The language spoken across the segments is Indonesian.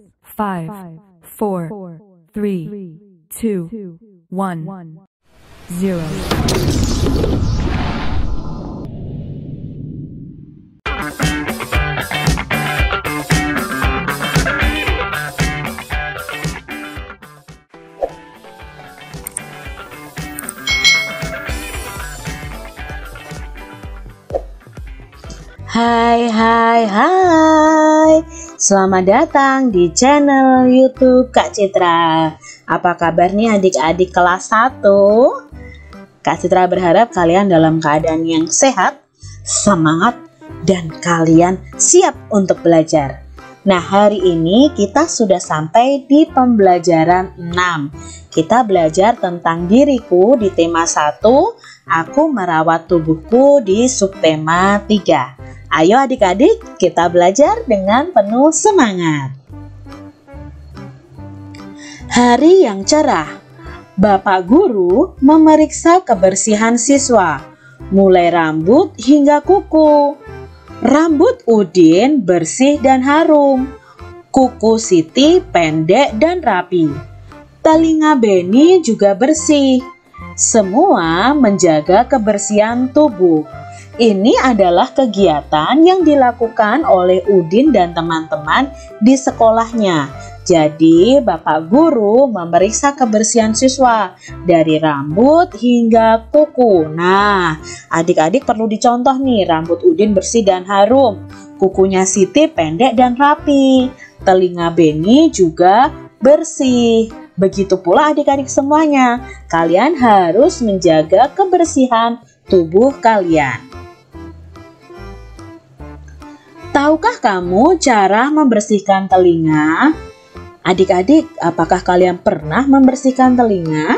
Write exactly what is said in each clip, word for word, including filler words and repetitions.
five, four, three, two, one, zero. Hai hai hai, selamat datang di channel YouTube Kak Citra. Apa kabar nih adik-adik kelas satu? Kak Citra berharap kalian dalam keadaan yang sehat, semangat, dan kalian siap untuk belajar. Nah, hari ini kita sudah sampai di pembelajaran enam. Kita belajar tentang diriku di tema satu, aku merawat tubuhku di subtema tiga. Ayo adik-adik, kita belajar dengan penuh semangat. Hari yang cerah. Bapak guru memeriksa kebersihan siswa, mulai rambut hingga kuku. Rambut Udin bersih dan harum. Kuku Siti pendek dan rapi. Telinga Beni juga bersih. Semua menjaga kebersihan tubuh. Ini adalah kegiatan yang dilakukan oleh Udin dan teman-teman di sekolahnya. Jadi, Bapak Guru memeriksa kebersihan siswa dari rambut hingga kuku. Nah, adik-adik perlu dicontoh nih, rambut Udin bersih dan harum. Kukunya Siti pendek dan rapi. Telinga Beni juga bersih. Begitu pula adik-adik semuanya. Kalian harus menjaga kebersihan tubuh kalian. Tahukah kamu cara membersihkan telinga? Adik-adik, apakah kalian pernah membersihkan telinga?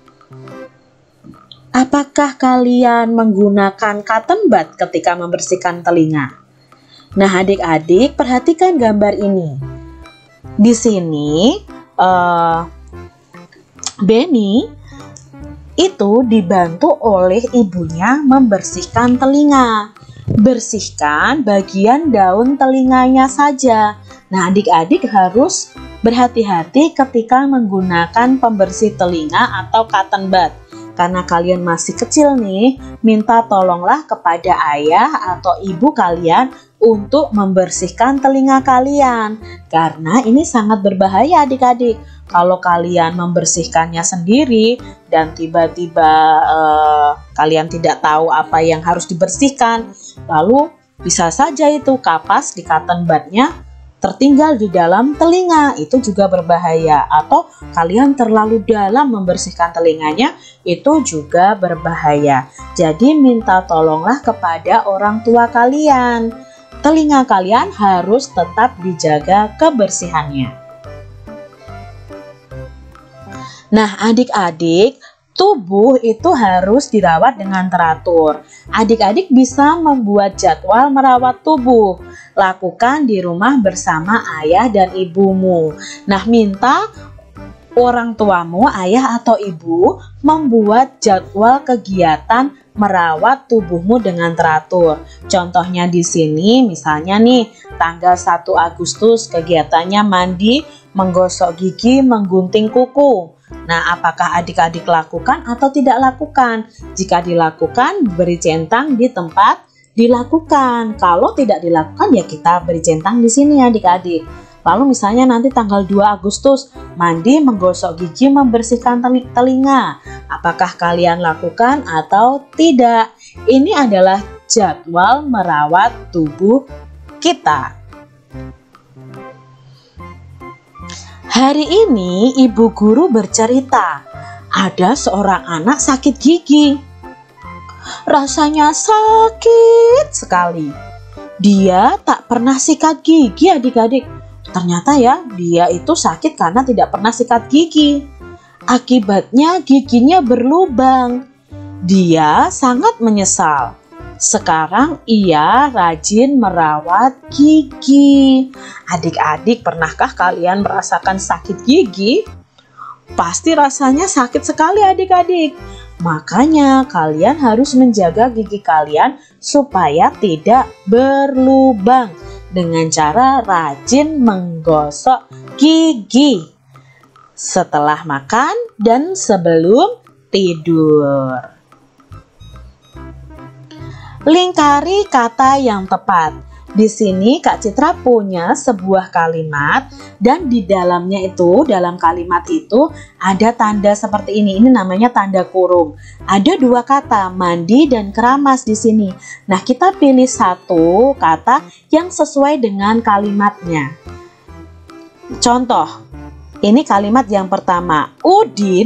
Apakah kalian menggunakan cotton bud ketika membersihkan telinga? Nah, adik-adik, perhatikan gambar ini. Di sini, uh, Beni itu dibantu oleh ibunya membersihkan telinga. Bersihkan bagian daun telinganya saja. Nah, adik-adik harus berhati-hati ketika menggunakan pembersih telinga atau cotton bud. Karena kalian masih kecil nih, minta tolonglah kepada ayah atau ibu kalian untuk membersihkan telinga kalian. Karena ini sangat berbahaya adik-adik. Kalau kalian membersihkannya sendiri dan tiba-tiba eh, kalian tidak tahu apa yang harus dibersihkan, lalu bisa saja itu kapas di cotton budnya tertinggal di dalam telinga, itu juga berbahaya. Atau kalian terlalu dalam membersihkan telinganya, itu juga berbahaya. Jadi minta tolonglah kepada orang tua kalian. Telinga kalian harus tetap dijaga kebersihannya. Nah, adik-adik, tubuh itu harus dirawat dengan teratur. Adik-adik bisa membuat jadwal merawat tubuh. Lakukan di rumah bersama ayah dan ibumu. Nah, minta orang tuamu, ayah atau ibu, membuat jadwal kegiatan merawat tubuhmu dengan teratur. Contohnya di sini, misalnya nih, tanggal satu Agustus kegiatannya mandi, menggosok gigi, menggunting kuku. Nah, apakah adik-adik lakukan atau tidak lakukan? Jika dilakukan, beri centang di tempat dilakukan. Kalau tidak dilakukan, ya kita beri centang di sini adik-adik. Lalu misalnya nanti tanggal dua Agustus, mandi, menggosok gigi, membersihkan telinga. Apakah kalian lakukan atau tidak? Ini adalah jadwal merawat tubuh kita. Hari ini ibu guru bercerita, ada seorang anak sakit gigi. Rasanya sakit sekali. Dia tak pernah sikat gigi adik-adik. Ternyata ya, dia itu sakit karena tidak pernah sikat gigi. Akibatnya giginya berlubang. Dia sangat menyesal. Sekarang ia rajin merawat gigi. Adik-adik, pernahkah kalian merasakan sakit gigi? Pasti rasanya sakit sekali adik-adik. Makanya kalian harus menjaga gigi kalian supaya tidak berlubang. dengan cara rajin menggosok gigi setelah makan dan sebelum tidur. Lingkari kata yang tepat. Di sini Kak Citra punya sebuah kalimat dan di dalamnya itu, dalam kalimat itu ada tanda seperti ini. Ini namanya tanda kurung. Ada dua kata, mandi dan keramas di sini. Nah, kita pilih satu kata yang sesuai dengan kalimatnya. Contoh, ini kalimat yang pertama. Udin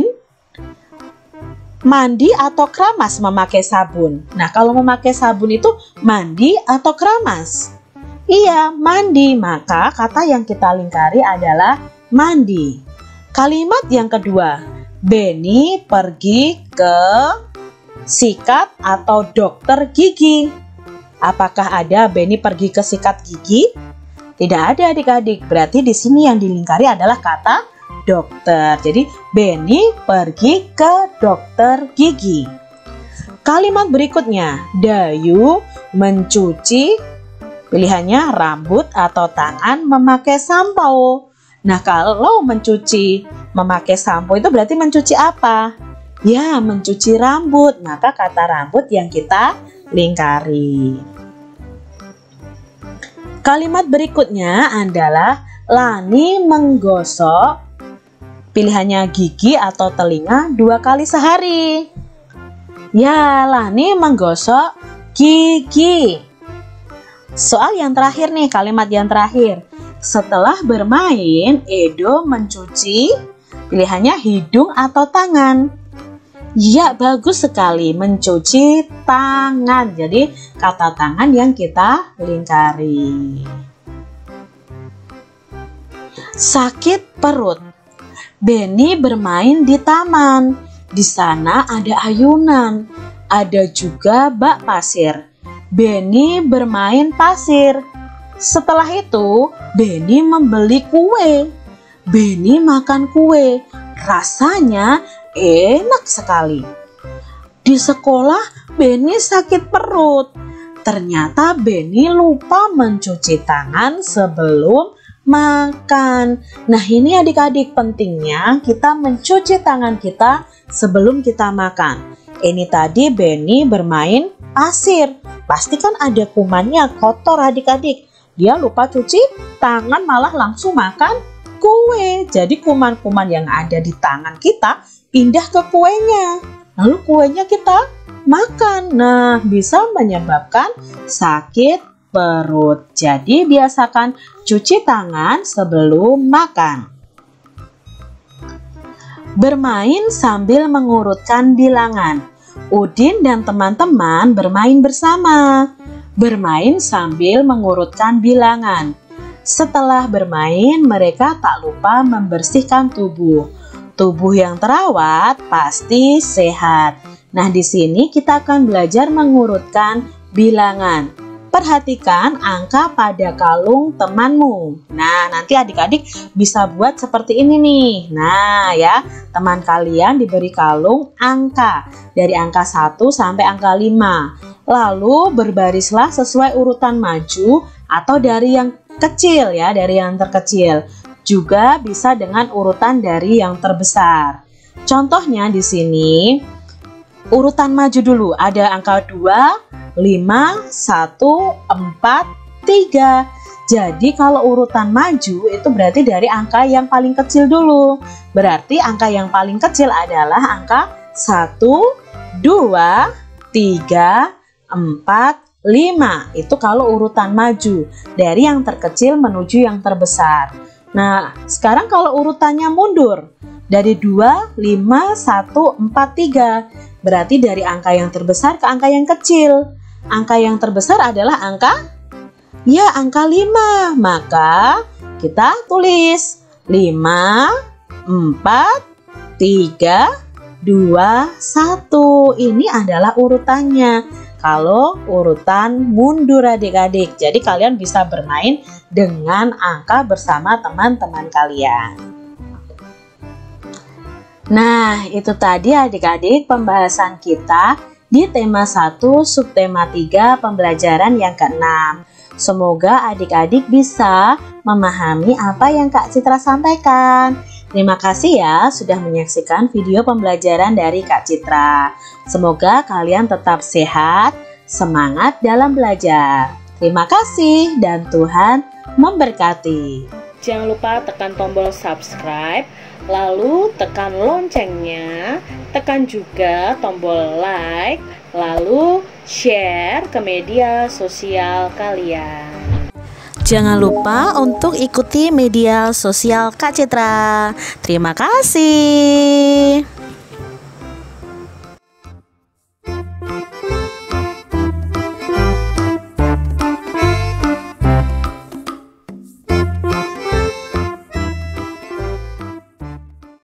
mandi atau keramas memakai sabun. Nah, kalau memakai sabun itu mandi atau keramas? Iya, mandi. Maka kata yang kita lingkari adalah mandi. Kalimat yang kedua, Benny pergi ke sikat atau dokter gigi. Apakah ada Benny pergi ke sikat gigi? Tidak ada adik-adik. Berarti di sini yang dilingkari adalah kata dokter. Jadi Benny pergi ke dokter gigi. Kalimat berikutnya, Dayu mencuci, pilihannya rambut atau tangan memakai sampo. Nah, kalau mencuci memakai sampo itu berarti mencuci apa? Ya, mencuci rambut. Maka kata rambut yang kita lingkari. Kalimat berikutnya adalah Lani menggosok, pilihannya gigi atau telinga dua kali sehari. Ya, Lani menggosok gigi. Soal yang terakhir nih, kalimat yang terakhir. Setelah bermain, Edo mencuci, pilihannya hidung atau tangan. Ya, bagus sekali, mencuci tangan. Jadi kata tangan yang kita lingkari. Sakit perut. Benny bermain di taman. Di sana ada ayunan, ada juga bak pasir. Benny bermain pasir. Setelah itu, Benny membeli kue. Benny makan kue. Rasanya enak sekali. Di sekolah, Benny sakit perut. Ternyata Benny lupa mencuci tangan sebelum makan. Nah, ini adik-adik pentingnya kita mencuci tangan kita sebelum kita makan. Ini tadi Benny bermain pasir. Pasti kan ada kumannya, kotor adik-adik. Dia lupa cuci tangan malah langsung makan kue. Jadi kuman-kuman yang ada di tangan kita pindah ke kuenya. Lalu kuenya kita makan. Nah, bisa menyebabkan sakit perut. Jadi biasakan cuci tangan sebelum makan. Bermain sambil mengurutkan bilangan. Udin dan teman-teman bermain bersama. Bermain sambil mengurutkan bilangan. Setelah bermain, mereka tak lupa membersihkan tubuh. Tubuh yang terawat pasti sehat. Nah, di sini kita akan belajar mengurutkan bilangan. Perhatikan angka pada kalung temanmu. Nah, nanti adik-adik bisa buat seperti ini nih. Nah, ya, teman kalian diberi kalung angka dari angka satu sampai angka lima. Lalu berbarislah sesuai urutan maju atau dari yang kecil ya, dari yang terkecil. Juga bisa dengan urutan dari yang terbesar. Contohnya di sini urutan maju dulu, ada angka dua, lima, satu, empat, tiga. Jadi kalau urutan maju itu berarti dari angka yang paling kecil dulu. Berarti angka yang paling kecil adalah angka satu, dua, tiga, empat, lima. Itu kalau urutan maju dari yang terkecil menuju yang terbesar. Nah, sekarang kalau urutannya mundur dari dua, lima, satu, empat, tiga. Berarti dari angka yang terbesar ke angka yang kecil. Angka yang terbesar adalah angka, ya angka lima. Maka kita tulis lima, empat, tiga, dua, satu. Ini adalah urutannya. Kalau urutan mundur adik-adik. Jadi kalian bisa bermain dengan angka bersama teman-teman kalian. Nah, itu tadi adik-adik pembahasan kita di tema satu subtema tiga pembelajaran yang keenam. Semoga adik-adik bisa memahami apa yang Kak Citra sampaikan. Terima kasih ya sudah menyaksikan video pembelajaran dari Kak Citra. Semoga kalian tetap sehat, semangat dalam belajar. Terima kasih dan Tuhan memberkati. Jangan lupa tekan tombol subscribe, lalu tekan loncengnya, tekan juga tombol like, lalu share ke media sosial kalian. Jangan lupa untuk ikuti media sosial Kak Citra. Terima kasih.